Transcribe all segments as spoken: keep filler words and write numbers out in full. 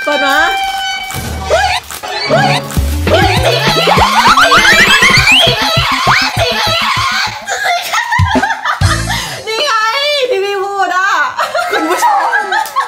เปิดมานี่ไงที่พี่พูดอ่ะคุณผู้ชม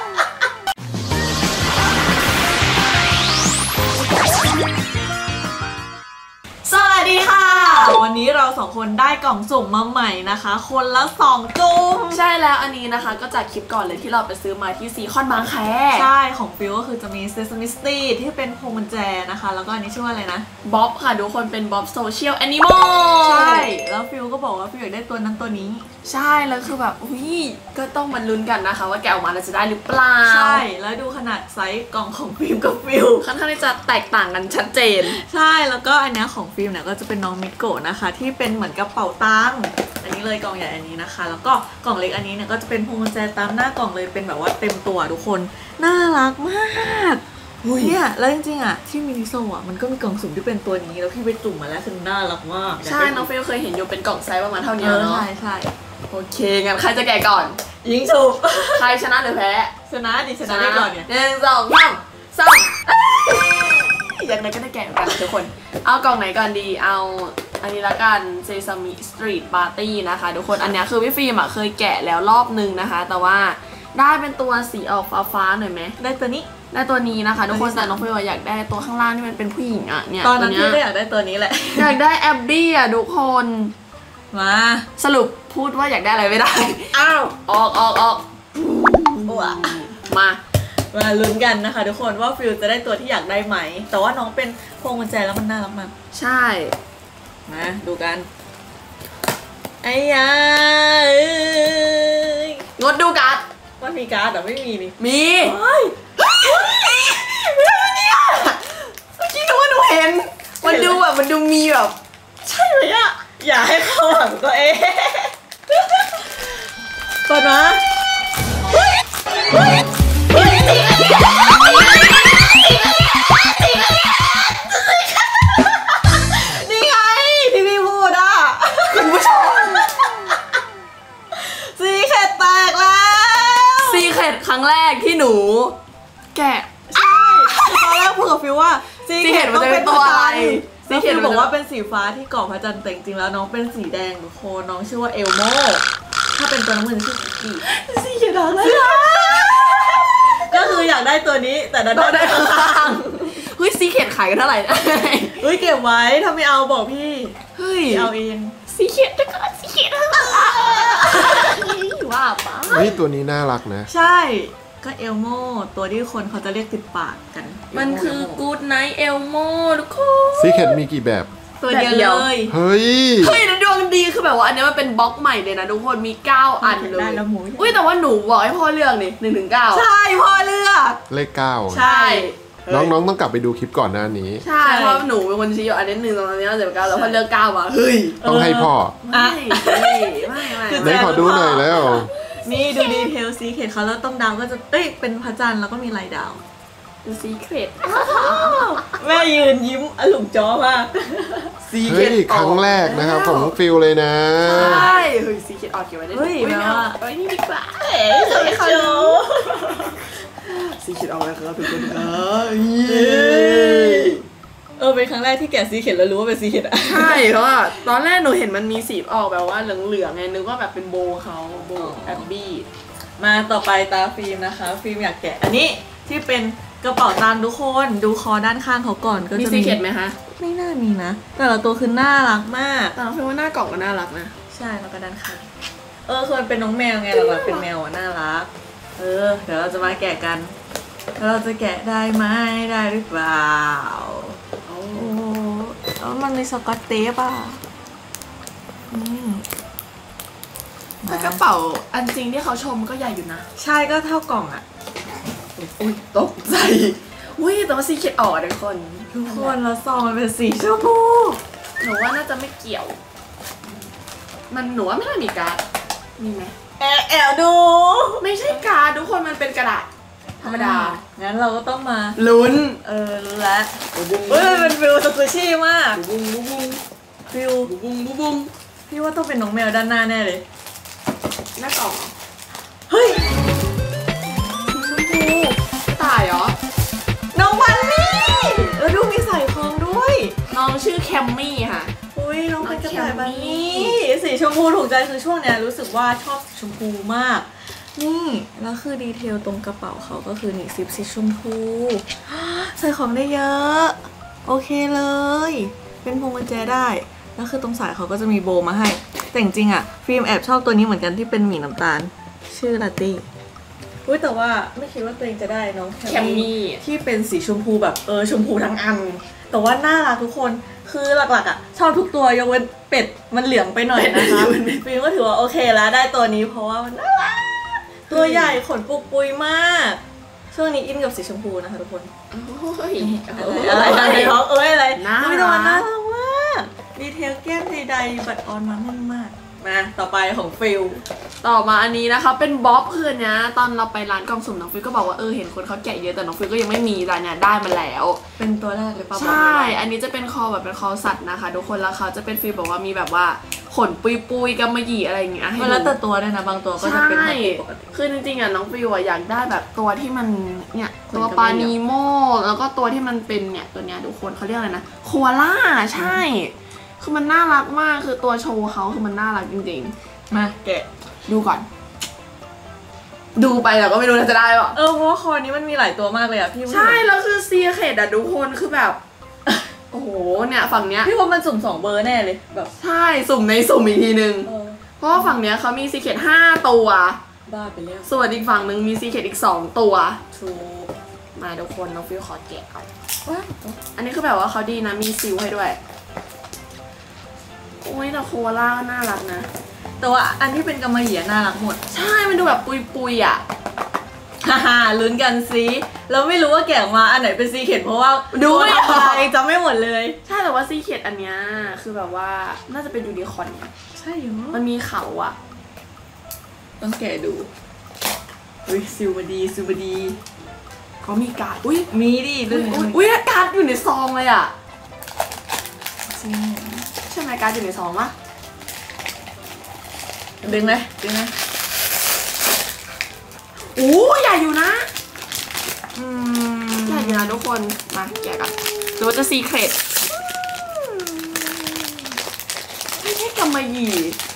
สวัสดีค่ะวันนี้เราสองคนได้กล่องสุ่มมาใหม่นะคะคนละสองจุ่มใช่แล้วอันนี้นะคะก็จากคลิปก่อนเลยที่เราไปซื้อมาที่ซีคอนบางแคใช่ของฟิวก็คือจะมีเซซามิสตี้ที่เป็นพวงกุญแจนะคะแล้วก็อันนี้ชื่อว่าอะไรนะบ๊อบค่ะทุกคนเป็นบ๊อบโซเชียลแอนิมอลใช่แล้วฟิวก็บอกว่าฟิวอยากได้ตัวนั้นตัวนี้ใช่แล้วคือแบบอุ้ยก็ต้องมาลุ้นกันนะคะว่าแกะออกมาแล้วจะได้หรือเปล่าใช่แล้วดูขนาดไซส์กล่องของฟิวกับฟิวค่อนข้างที่จะแตกต่างกันชัดเจนใช่แล้วก็อันนี้ของฟิวเนี่ยก็จะเป็นน้องมิโกะนะคะที่เป็นเหมือนกระเป๋าตังค์อันนี้เลยกล่องใหญ่อันนี้นะคะแล้วก็กล่องเล็กอันนี้เนี่ยก็จะเป็นพวงกุญแจตามหน้ากล่องเลยเป็นแบบว่าเต็มตัวทุกคนน่ารักมากเนี่ยแล้วจริงๆอ่ะที่มินิโซอ่ะมันก็มีกล่องสุ่มที่เป็นตัวนี้แล้วพี่ไปจุ่มมาแล้วคือน่ารักมากใช่น้องฟิวเคยเห็นอยู่เป็นกล่องไซส์ประมาณเท่านี้เนาะใช่ใช่โอเคงั้นใครจะแกะก่อนยิงฉุบใครชนะหรือแพ้ชนะดิชนะได้ก่อนเนี่ยหนึ่งสองสามสามอย่างไรก็ได้แกะกันทุกคนเอากล่องไหนก่อนดีเอาอันนี้ละกันเซซามิสตรีทปาร์ตี้นะคะทุกคนอันนี้คือพี่ฟิล์มอ่ะเคยแกะแล้วรอบนึงนะคะแต่ว่าได้เป็นตัวสีออกฟ้าๆหน่อยไหมได้ตัวนี้ได้ตัวนี้นะคะทุกคนแต่น้องฟิล์มอยากได้ตัวข้างล่างที่มันเป็นผู้หญิงอ่ะเนี่ยตอนนั้นพี่ก็อยากได้ตัวนี้แหละอยากได้แอบบี้อ่ะทุกคนมาสรุปพูดว่าอยากได้อะไรไม่ได้อ้าวออกออกออกมามาลุ้นกันนะคะทุกคนว่าฟิลจะได้ตัวที่อยากได้ไหมแต่ว่าน้องเป็นพวงกุญแจแล้วมันน่ารักมากใช่มาดูกันไอ้ยางดดูการ์ดว่ามีการ์ดแต่ไม่มีนี่มีเฮ้ยเนี่ยเมื่อกี้หนูว่าหนูเห็นมันดูแบบมันดูมีแบบใช่เลยอะอย่าให้เข้าหลังตัวเองเปิดมานี่ไงที่พี่พูดอ่ะคุณผู้ชมซีเค็ดแตกแล้วซีเค็ดครั้งแรกที่หนูแกะใช่ตอนแรกพูดกับฟิวว่าซีเค็ดมันจะเป็นตัวอะไรซีเค็ดบอกว่าเป็นสีฟ้าที่เกาะพระจันทร์แต่จริงๆแล้วน้องเป็นสีแดงทุกคนน้องชื่อว่าเอลโมถ้าเป็นตัวน้ำมันชื่อสีซีเค็ดอะไรก็คืออยากได้ตัวนี้แต่ดันได้ข้างเฮ้ยซีเค็ดขายกันเท่าไหร่เฮ้ยเก็บไว้ถ้าไม่เอาบอกพี่เฮ้ยเอาเองซีเค็ดแล้วก็ซีเค็ดว่าปะเฮ้ยตัวนี้น่ารักนะใช่ก็เอลโมตัวที่คนเขาจะเรียกติดปากกันมันคือกู๊ดไนท์เอลโมทุกคนซีเค็ดมีกี่แบบตัวเดียวเลยเฮ้ยเฮ้ยดวงดีคือแบบว่าอันนี้มันเป็นบล็อกใหม่เลยนะทุกคนมีเก้าอันเลยอุ้ยแต่ว่าหนูบอกให้พ่อเลือกนี่หนึ่งถึงเก้าใช่พ่อเลือกเลขเก้าใช่น้องๆต้องกลับไปดูคลิปก่อนหน้านี้ใช่เพราะหนูเป็นคนชี้อยู่อันนี้หนึ่งตรงนี้เจ็ดเก้าแล้วพ่อเลือกเก้ามาเฮ้ยต้องให้พ่อไม่ไม่ไม่ไหนขอดูหน่อยแล้วนี่ดูดีเทลซีเค็ดเขาแล้วต้องดาวก็จะเอ้ยเป็นพระจันทร์แล้วก็มีลายดาวดูซีเค็ดแม่ยืนยิ้มอลุ่มจ้อมากซีเค็ดครั้งแรกนะครับของฟิลเลยนะใช่เฮ้ยซีเค็ดออกเก็บไว้ได้เฮ้ยแม่ว่าไว้นี่ดีกว่าเอ๋สวยเขาซีเค็ดออกแล้วครับทุกคนครับเออเป็นครั้งแรกที่แกะซีเค็ดแล้วรู้ว่าเป็นซีเค็ดอ่ะใช่เพราะว่าตอนแรกหนูเห็นมันมีสีออกแบบว่าเหลืองๆไงนึกว่าแบบเป็นโบเขาโบแอบบี้มาต่อไปตาฟิล์มนะคะฟิล์มอยากแกะอันนี้ที่เป็นกระเป๋าตังค์ทุกคนดูคอด้านข้างเขาก่อนก็จะมีซีเค็ดไหมคะไม่น่ามีนะแต่ละตัวคือน่ารักมากแต่เราคิดว่าหน้ากล่องก็น่ารักนะใช่แล้วก็ด้านข้างเออคือมันเป็นน้องแมวไงเราแบบเป็นแมวอ่ะน่ารักเออเดี๋ยวเราจะมาแกะกันเราจะแกะได้ไหมได้หรือเปล่าโอ้แล้วมันมีสกอตเทปอ่ะแต่กระเป๋าอันจริงที่เขาชมก็ใหญ่อยู่นะใช่ก็เท่ากล่องอ่ะอุ้ยตกใจอุ้ยแต่ว่าซีเค็ดออกทุกคนทุกคนแล้วซองมันเป็นสีชมพูหนูว่าน่าจะไม่เกี่ยวมันหนูว่าไม่น่ามีการ์ดมีไหมแอบแอบดูไม่ใช่การ์ดทุกคนมันเป็นกระดาษธรรมดางั้นเราก็ต้องมาลุ้นเออลุ้นแล้วเฮ้ยมันฟิลสกูชี่มากบุ้งบุ้งบุ้งฟิลบุ้งบุ้งบุ้งพี่ว่าต้องเป็นน้องแมวด้านหน้าแน่เลยหน้ากล่องเฮ้ยชมพูตายเหรอชมพูถูกใจคือช่วงเนี้ยรู้สึกว่าชอบสีชมพูมากนี่แล้วคือดีเทลตรงกระเป๋าเขาก็คือนี่ซิปสีชมพูใส่ของได้เยอะโอเคเลยเป็นพวงกุญแจได้แล้วคือตรงสายเขาก็จะมีโบมาให้แต่จริงๆอ่ะฟิล์มแอบชอบตัวนี้เหมือนกันที่เป็นหมี่น้ำตาลชื่อลาตี้อุ้ยแต่ว่าไม่คิดว่าตัวเองจะได้น้องแคมมี่ที่เป็นสีชมพูแบบเออชมพูทั้งอันแต่ว่าน่ารักทุกคนคือหลักๆอ่ะชอบทุกตัวยกเว้นเป็ดมันเหลืองไปหน่อยนะคะฟิล์มก็ถือว่าโอเคแล้วได้ตัวนี้เพราะว่ามันน่ารักตัวใหญ่ขนปุกปุยมากช่วงนี้อินกับสีชมพูนะคะทุกคนอะไรอะไรท้องเอ้ยอะไรน่ารักน่ารักมากดีเทลแก้มใดๆบัดออนมาแน่นมากมาต่อไปของฟิลต่อมาอันนี้นะคะเป็นบ๊อบคืนนี้ตอนเราไปร้านกล่องสุ่มน้องฟิลก็บอกว่าเออเห็นคนเขาแกะเยอะแต่น้องฟิลก็ยังไม่มีร้านเนี้ยได้มาแล้วเป็นตัวแรกเลยป่ะใช่อันนี้จะเป็นคอแบบเป็นคอสัตว์นะคะทุกคนแล้วเขาจะเป็นฟิลบอกว่ามีแบบว่าขนปุยปุยกำมะหยี่อะไรอย่างเงี้ยให้ดูแล้วแต่ตัวด้วยนะบางตัวก็จะเป็นปกติคือจริงๆอ่ะน้องฟิลอ่ะอยากได้แบบตัวที่มันเนี่ยตัวปลานีโมแล้วก็ตัวที่มันเป็นเนี่ยตัวเนี้ยทุกคนเขาเรียกอะไรนะโคอาล่าใช่คือมันน่ารักมากคือตัวโชว์เขาคือมันน่ารักจริงๆมาแกะดูก่อนดูไปแต่ก็ไม่รู้จะได้ป่ะเออเพราะว่าคอนี้มันมีหลายตัวมากเลยอะพี่ใช่แล้วคือซีเคดอะทุกคนคือแบบโอ้โหเนี่ยฝั่งเนี้ยพี่ว่ามันสุ่มสองเบอร์แน่เลยแบบใช่สุ่มในสุ่มอีกทีนึงเพราะว่าฝั่งเนี้ยเขามีซีเคดห้าตัวบ้าไปแล้วส่วนอีกฝั่งนึงมีซีเคดอีกสองตัวถูกมาทุกคนน้องฟิวขอแกะเอาอันนี้คือแบบว่าเขาดีนะมีซิลให้ด้วยโอ้ยแต่โคอาล่าน่ารักนะแต่ว่าอันที่เป็นกำมะหยี่น่ารักหมดใช่มันดูแบบปุยปุยอ่ะฮ่าฮ่าลุ้นกันซิเราไม่รู้ว่าแกะมาอันไหนเป็นซีเคดเพราะว่าดูไม่ออกจำไม่หมดเลยใช่แต่ว่าซีเคดอันเนี้ยคือแบบว่าน่าจะเป็นยูนิคอร์นใช่เหรอมันมีเขาอ่ะต้องแกะดูอุ้ยซิลมาดีซิลมาดีเขามีการ์ดอุ้ยมีดิอุ้ยอุ้ยการ์ดอยู่ในซองเลยอ่ะใช่ไหมการ์ดอยู่ในซองมะดึงเลยดึงเลยโอ้ใหญ่อยู่นะอืมใหญ่อยู่นะทุกคนมาแกะกันหรือว่าจะซีเครตไม่ใช่กำมะหยี่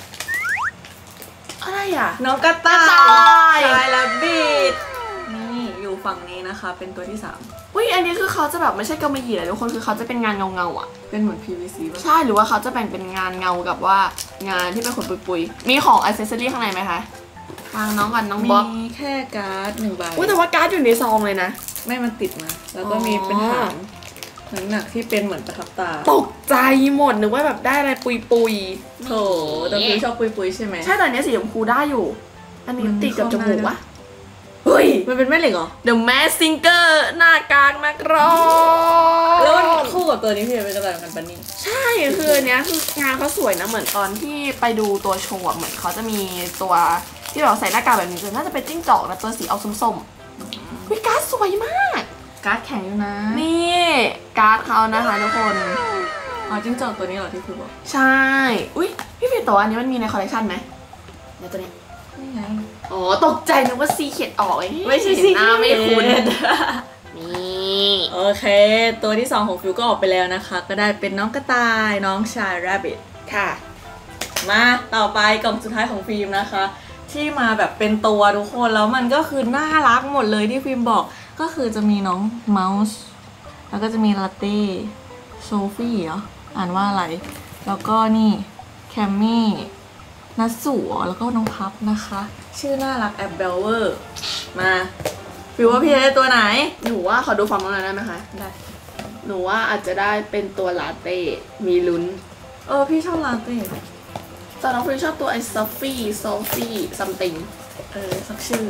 อะไรอ่ะน้องกระต่ายชายและบีดนี่อยู่ฝั่งนี้นะคะเป็นตัวที่สามอุ้ยอันนี้คือเขาจะแบบไม่ใช่กำมะหยี่เลยทุกคนคือเขาจะเป็นงานเงาเงาอ่ะเป็นเหมือน พี วี ซีใช่หรือว่าเขาจะแบ่งเป็นงานเงากับว่างานที่เป็นขนปุยๆมีของอิเซสซอรี่ข้างในไหมคะวางน้องก่อนน้องบ๊อบมีแค่การ์ดหนึ่งใบอุ้ยแต่ว่าการ์ดอยู่ในซองเลยนะไม่มันติดมาแล้วก็มีเป็นหางหนักที่เป็นเหมือนประทับตาตกใจหมดนึกว่าแบบได้อะไรปุยๆโถแต่พี่ชอบปุยๆใช่ไหมใช่แต่อันนี้สีชมพูได้อยู่อันนี้ติดกับจมูกวะเฮ้ยมันเป็นแม่เหล็กเหรอ The Mask Singer หน้ากากนักร้องแล้วมันคู่กับตัวนี้พี่เป็นอะไรกันปะนี่ใช่คืออันนี้คืองานเขาสวยนะเหมือนตอนที่ไปดูตัวโชว์เหมือนเขาจะมีตัวที่เราใส่หน้ากากแบบนี้น่าจะเป็นจิ้งจอกนะตัวสีออกส้มๆวิการ์ดสวยมากการ์ดแข็งอยู่นะนี่การ์ดเขานะคะทุกคนอ๋อจิ้งจอกตัวนี้เหรอที่พี่บอกใช่อุ้ยพี่ฟิวตัวอันนี้มันมีในคอลเลคชันไหมเดี๋ยวตัวนี้นี่ไงอ๋อตกใจนึกว่าซีเขียดออกไอ้ไม่ใช่ซีหน้าไม่คุ้นนี่โอเคตัวที่สองของฟิวก็ออกไปแล้วนะคะก็ได้เป็นน้องกระต่ายน้องชายแรบบิทค่ะมาต่อไปกล่องสุดท้ายของฟิล์มนะคะที่มาแบบเป็นตัวทุกคนแล้วมันก็คือน่ารักหมดเลยที่ฟิล์มบอกก็คือจะมีน้องเมาส์แล้วก็จะมีลาเต้โซฟี่เหรออ่านว่าอะไรแล้วก็นี่แคมมี่นัสสูแล้วก็น้องพับนะคะชื่อน่ารักแอบเบลเวอร์มาฟิวว่าพี่ได้ตัวไหนหนูว่าขอดูฟอร์มน้องได้ไหมคะได้หนูว่าอาจจะได้เป็นตัวลาเต้มีลุ้นเออพี่ชอบลาเต้แต่น้องฟิวชอบตัวไอ้ซอฟฟี่ซอฟฟี่ซัมติงเออสักชื่อ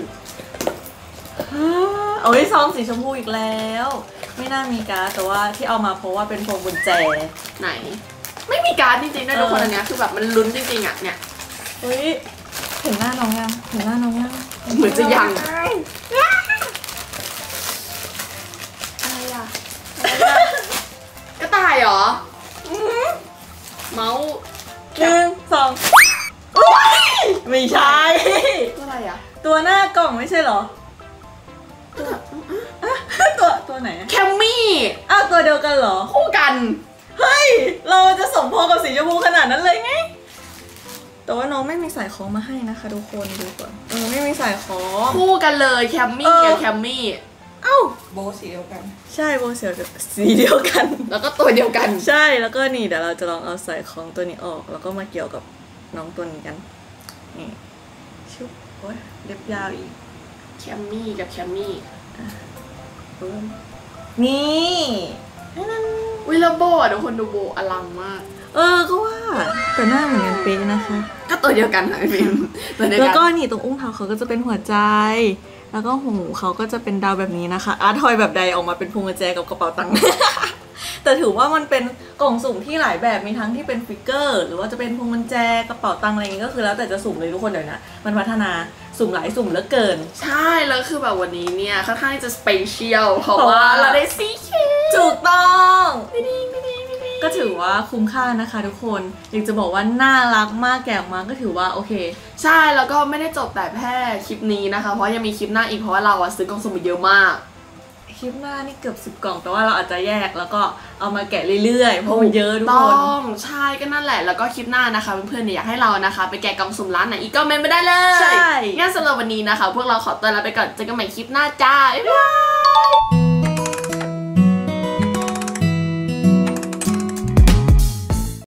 โอ้ยซองสีชมพูอีกแล้วไม่น่ามีการ์ดแต่ว่าที่เอามาเพราะว่าเป็นพวงกุญแจไหนไม่มีการ์ดจริงๆนะทุกคนอันนี้คือแบบมันลุ้นจริงๆอ่ะเนี่ยเฮ้ยเห็นหน้าน้องยังเห็นหน้าน้องยังเหมือนจะยังอะไรอ่ะกระต่ายเหรอเมาส์หนึ่งสองไม่ใช่ตัวอะไรอ่ะตัวหน้ากล่องไม่ใช่เหรอตัวตัวตัวไหนแคมมี่อ้าวตัวเดียวกันเหรอคู่กันเฮ้ยเราจะสมพงกับสีชมพูขนาดนั้นเลยไงแต่ว่าน้องไม่มีสายคล้องมาให้นะคะทุกคนดูก่อนเออไม่มีสายคล้องคู่กันเลยแคมมี่กับแคมมี่เอ้าโบสีเดียวกันใช่โบเสียวสีเดียวกันแล้วก็ตัวเดียวกันใช่แล้วก็นี่เดี๋ยวเราจะลองเอาสายคล้องตัวนี้ออก แล้วก็มาเกี่ยวกับน้องตัวนี้กันนี่ชุบโอ้ยเล็บยาวอีกแคมมี่กับแคมมี่นี่วิลาโบอ่ะทุกคนดูโบอลังมากเออก็ว่าแต่หน้าเหมือนกันเป๊ะนะคะก็ตัวเดียวกันค่ะพี่ฟิล์มตัวเดียวแล้วกันก็นี่ตรงอุ้งเท้าเขาก็จะเป็นหัวใจ แล้วก็หูเขาก็จะเป็นดาวแบบนี้นะคะอาร์ตทอยแบบใดออกมาเป็นพวงกุญแจกับกระเป๋าตังค์ แต่ถือว่ามันเป็นกล่องสุ่มที่หลายแบบมีทั้งที่เป็นฟิกเกอร์หรือว่าจะเป็นพวงกุญแจกระเป๋าตังค์อะไรอย่างงี้ก็คือแล้วแต่จะสุ่มเลยทุกคนเดี๋ยวนะมันพัฒนาสุ่มหลายสุ่มเหลือเกินใช่แล้วคือแบบวันนี้เนี่ยค่อนข้างจะสเปเชียลเพราะเพราะว่าว่าเราได้ซีเคถูกต้องไม่ดีไม่ดีไม่ดีก็ถือว่าคุ้มค่านะคะทุกคนอยากจะบอกว่าน่ารักมากแกะออกมาก็ถือว่าโอเคใช่แล้วก็ไม่ได้จบแต่แค่คลิปนี้นะคะเพราะยังมีคลิปหน้าอีกเพราะว่าเราอะซื้อกล่องสุ่มมาเยอะมากคลิปหน้านี่เกือบสิบกล่องแต่ว่าเราอาจจะแยกแล้วก็เอามาแกะเรื่อยๆเพราะมันเยอะทุกต้คอน งใช่ก็นั่นแหละแล้วก็คลิปหน้านะคะเพื่อนๆเนี่ยอยากให้เรานะคะไปแกะกล่องสุ่มร้านไหนอีกก็เมนต์ไม่ได้เลยใช่งั้นสำหรับวันนี้นะคะพวกเราขอตัวลาไปก่อนเจอกันใหม่คลิปหน้าจ้าบ๊ายบาย